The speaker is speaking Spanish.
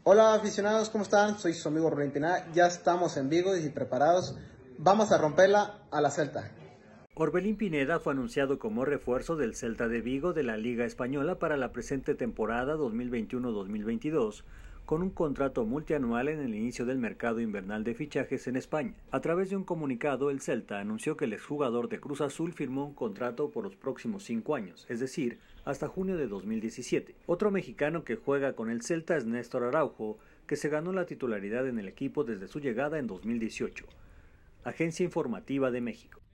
Hola aficionados, ¿cómo están? Soy su amigo Rubén Pineda, ya estamos en Vigo y preparados. Vamos a romperla a la Celta. Orbelín Pineda fue anunciado como refuerzo del Celta de Vigo de la Liga Española para la presente temporada 2021-2022, con un contrato multianual en el inicio del mercado invernal de fichajes en España. A través de un comunicado, el Celta anunció que el exjugador de Cruz Azul firmó un contrato por los próximos 5 años, es decir, hasta junio de 2017. Otro mexicano que juega con el Celta es Néstor Araujo, que se ganó la titularidad en el equipo desde su llegada en 2018. Agencia Informativa de México.